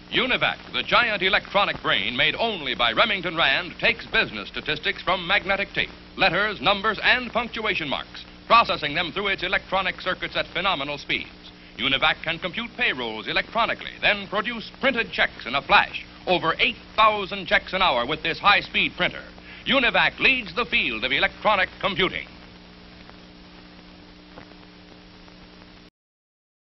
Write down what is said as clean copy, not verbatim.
Univac, the giant electronic brain made only by Remington Rand, takes business statistics from magnetic tape, letters, numbers, and punctuation marks, processing them through its electronic circuits at phenomenal speeds. Univac can compute payrolls electronically, then produce printed checks in a flash. Over 8,000 checks an hour with this high-speed printer. Univac leads the field of electronic computing.